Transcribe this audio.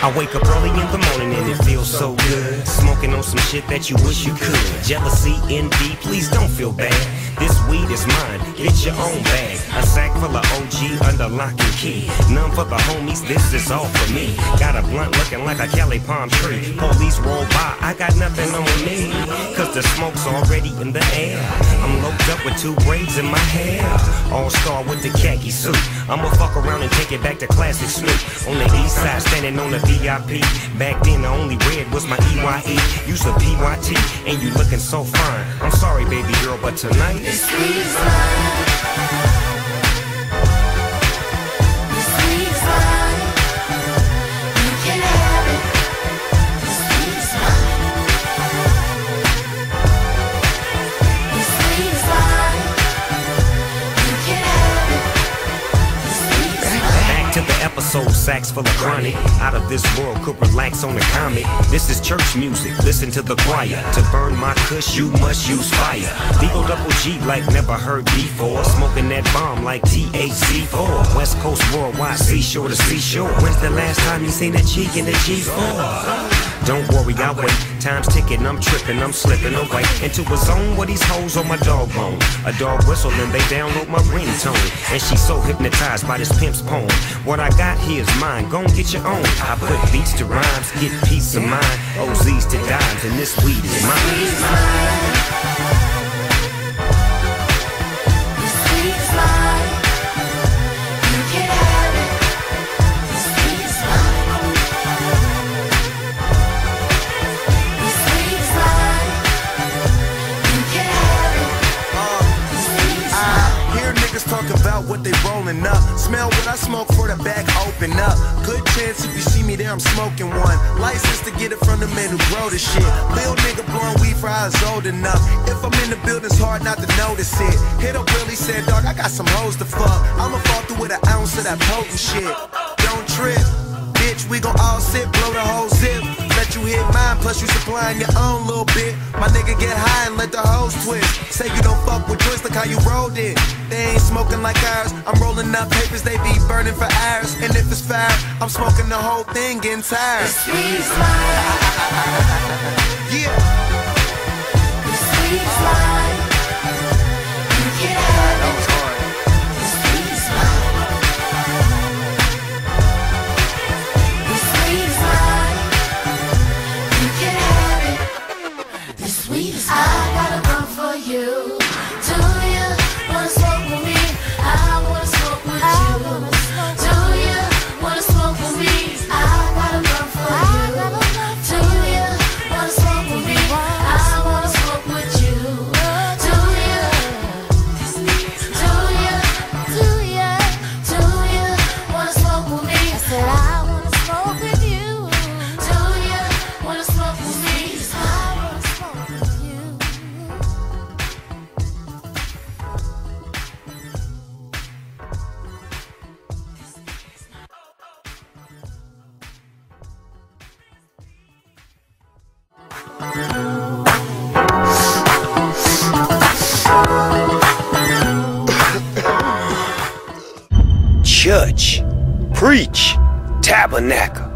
I wake up early in the morning and it feels so good. Smoking on some shit that you wish you could. Jealousy, envy, please don't feel bad. This weed is mine, get your own bag. A sack full of OG under lock and key. None for the homies, this is all for me. Got a blunt looking like a Cali palm tree. Police roll by, I got nothing on me, cause the smoke's already in the air. I'm loped up with 2 braids in my hair. All-star with the khaki suit. I'ma fuck around and take it back to classic Snoop. On the east side, standing on the VIP. Back then the only red was my EYE. Use a PYT, and you looking so fine. I'm sorry baby girl, but tonight this weed is mine. This weed is mine. You can have it. This weed is mine. This weed is mine. You can have it. This weed is mine. Back to the episode, sacks full of chronic. Out of this world, could relax on the comic. This is church music, listen to the choir. To burn my kush, you must use fire. Legal double G like never heard before. Smoking that bomb like THC4. West Coast worldwide, seashore to seashore. When's the last time you seen a G in a G4? Don't worry, I'll wait. Time's ticking, I'm tripping, I'm slipping away into a zone where these hoes on my dog bone. A dog whistle and they download my ringtone. And she's so hypnotized by this pimp's poem. What I got here is mine, gon' get your own. I put beats to rhymes, get peace of mind. OZs to dimes, and this weed is mine. Talk about what they rolling up. Smell what I smoke for the back open up. Good chance if you see me there, I'm smoking one. License to get it from the men who grow the shit. Lil nigga blowing weed for I was old enough. If I'm in the building, it's hard not to notice it. Hit up Willie, said, dog, I got some hoes to fuck. I'ma fall through with an ounce of that potent shit. Don't trip, bitch, we gon' all sit, blow the whole zip. Let you hit mine, plus you supplying your own little bit. My nigga get high and let the hoes twist. Say you don't fuck with joints, look how you rolled it. They ain't smoking like ours. I'm rolling up papers, they be burning for hours. And if it's fire, I'm smoking the whole thing, getting tired. This weed is mine. Yeah. This weed is mine. You can have it. That was hard. This weed is mine. This weed is mine. You can have it. This weed is mine. I got a run for you. Do you wanna smoke with me? I wanna smoke with you. Do you wanna smoke with me? I got a run for you. Do you wanna smoke with me? I wanna smoke with you. Do you? Do you? Do you? Do you wanna smoke with me? I said I wanna smoke with you. Do you wanna smoke with me? I wanna smoke with you. church, preach, tabernacle.